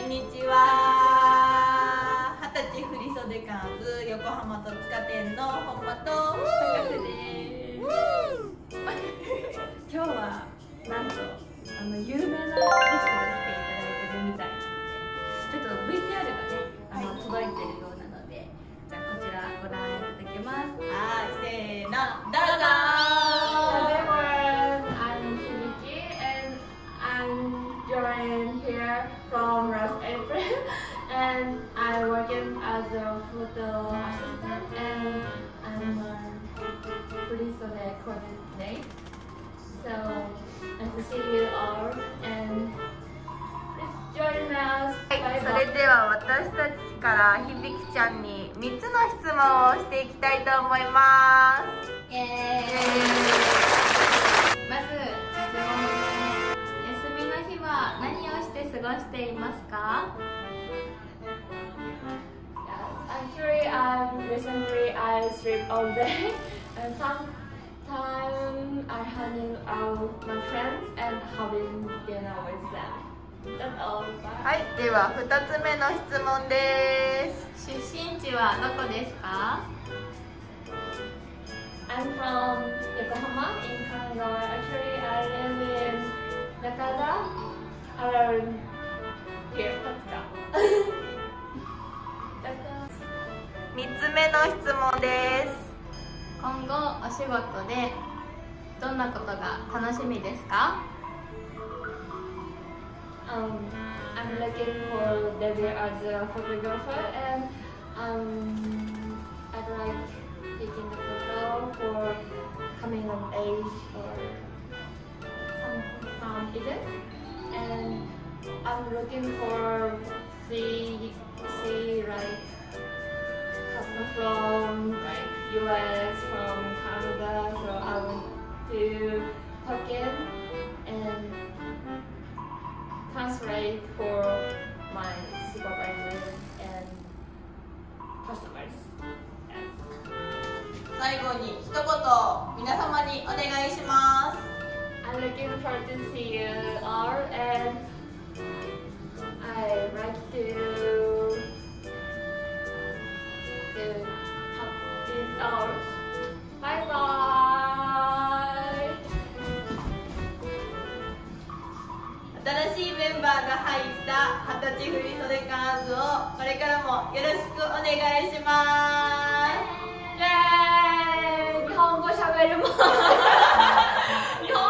んにちは。20歳振り袖カーズ横浜戸塚店の本間と高瀬です。今日はなんと有名なレシピをしていただいてるみたいなので、ちょっと VTR がね届いてるようなので、じゃあこちらご覧いただきます。はい、せーの、どうぞ。 From last April, and I working as a photo assistant, and I'm a free-袖coordinator. So nice to see you all, and please join us. はい、それでは私たちからひびきちゃんに3つの質問をしていきたいと思います。イエーイ。まず1問目、休みの日は何をして過ごしていますか？ Actually, recently I sleep all day, and sometimes I hanging out with my friends and having dinner with them. That's all. はい、では2つ目の質問です。出身地はどこですか？ I'm from Yokohama in Kanagawa. Actually, I live in Nakada, around here. 3つ目の質問です。 今後お仕事でどんなことが楽しみですか？ I'm looking for debut as a photographer, and I'd like taking the photo for coming of age or some event, and I'm looking for see like customer from like US, from Canada, so I want to talk in and translate for my supervisor and customers. Yes. 最後に一言皆様にお願いします。 I'm looking forward to see you all, and I like to have this all. Bye bye. 新しいメンバーが入った20歳振り袖カーズをこれからもよろしくお願いします。 イエーイ。日本語喋るもん。日本